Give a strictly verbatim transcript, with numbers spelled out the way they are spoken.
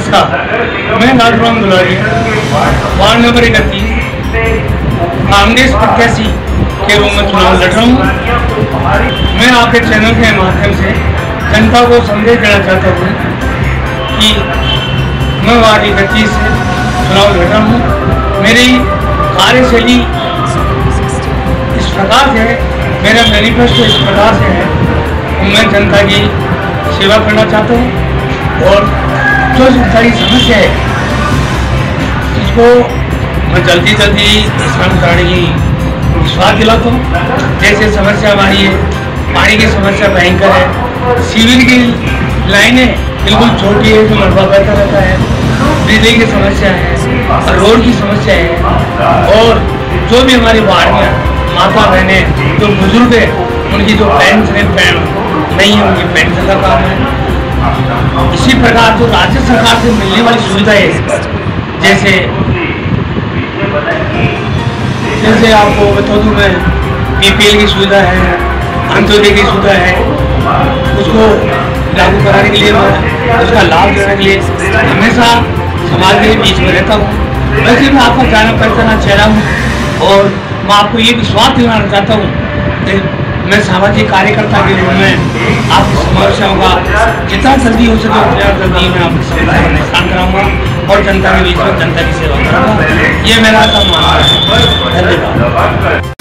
नमस्कार, मैं लालराम दुलारी, ward number इकतीस कांग्रेस प्रत्याशी के रूप में चुनाव लड़ रहा हूँ। मैं आपके चैनल के माध्यम से जनता को संदेश देना चाहता हूँ कि मैं वार्ड इकतीस से चुनाव लड़ रहा हूँ। मेरी कार्यशैली इस प्रकार से है, मेरा मैनिफेस्टो इस प्रकार से है, मैं जनता की सेवा करना चाहता हूँ और जो जनता की समस्या है इसको मैं जल्दी जल्दी निष्पादन कराने की विश्वास दिलाता हूँ। जैसे समस्या हमारी है, पानी की समस्या भयंकर है, सीवर की लाइनें बिल्कुल छोटी है जो मलबा बहता रहता है, बिजली की समस्या है, रोड की समस्या है और जो भी हमारे वार्ड में माता बहनें जो बुजुर्ग है उनकी जो पेंशन नहीं है, उनकी पेंशन का काम है। इसी प्रकार जो राज्य सरकार से मिलने वाली सुविधाएं जैसे जैसे आपको बता दूँ मैं, बीपीएल की सुविधा है, अंत्योदय की सुविधा है, उसको लागू कराने के लिए मैं उसका लाभ देने के लिए हमेशा समाज के बीच में रहता हूँ। वैसे मैं आपका जाना पहचाना चेहरा हूँ और मैं आपको ये विश्वास दिलाना चाहता हूँ कि मैं सामाजिक कार्यकर्ता के रूप में आपकी समस्याओं का जितना जल्दी हो सके उतना जल्दी मैं आपकी समस्या का निष्पादन कराऊंगा और जनता के बीच में जनता की सेवा करूँगा। ये मेरा काम है। धन्यवाद।